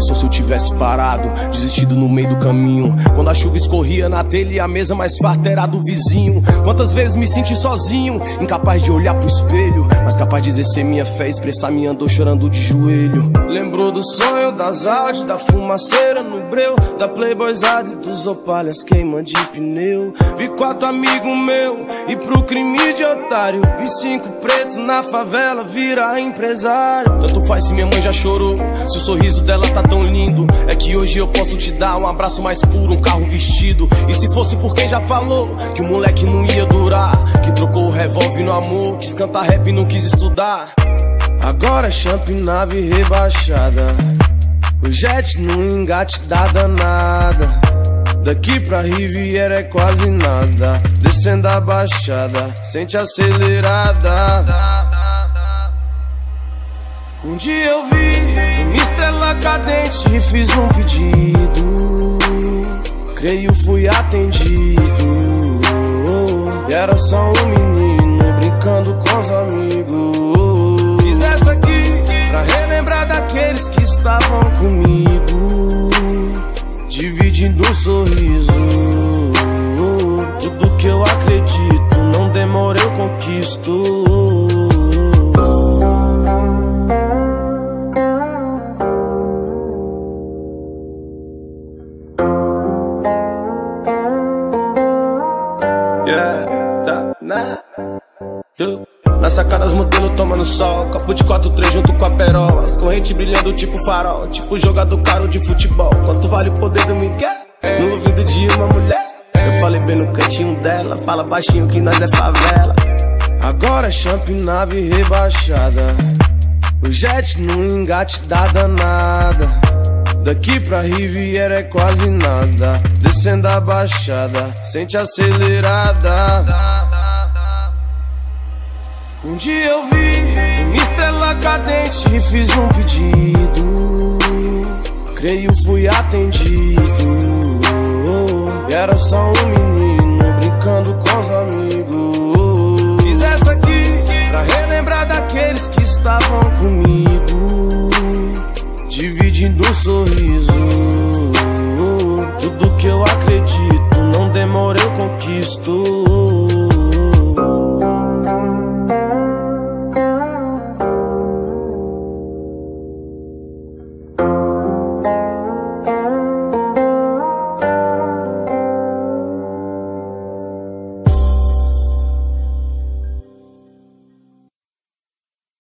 pensou se eu tivesse parado, desistido no meio do caminho? Quando a chuva escorria na telha e a mesa mais farta era do vizinho. Quantas vezes me senti sozinho, incapaz de olhar pro espelho, mas capaz de exercer minha fé, expressar minha dor chorando de joelho. Lembrou do sonho, das Audi, da fumaceira no breu, da playboyzada e dos opalhas queima de pneu. Vi 4 amigos meus e pro crime de otário, vi 5 pretos na favela virar empresário. Tanto faz se minha mãe já chorou, se o sorriso dela tá tão lindo. É que hoje eu posso te dar um abraço mais puro, um carro vestido. E se fosse por quem já falou que o moleque não ia durar, que trocou o revólver no amor, quis cantar rap e não quis estudar. Agora champ nave rebaixada, o jet no engate da danada. Daqui pra Riviera é quase nada, descendo a baixada, sente acelerada. Um dia eu vi uma estrela cadente e fiz um pedido, creio fui atendido. E era só um menino brincando com os amigos. Fiz essa aqui pra relembrar daqueles que estavam comigo, dividindo um sorriso. Tudo que eu acredito, não demora eu conquisto. Na sacada as modelos tomando sol, copo de 4-3 junto com a perola, as correntes brilhando tipo farol, tipo jogador caro de futebol. Quanto vale o poder do Miguel no ouvido de uma mulher? Eu falei bem no cantinho dela, fala baixinho que nós é favela. Agora champ nave rebaixada, o jet no engate da danada. Daqui pra Riviera é quase nada, descendo a baixada, sente acelerada. Um dia eu vi uma estrela cadente e fiz um pedido, creio fui atendido. E era só um menino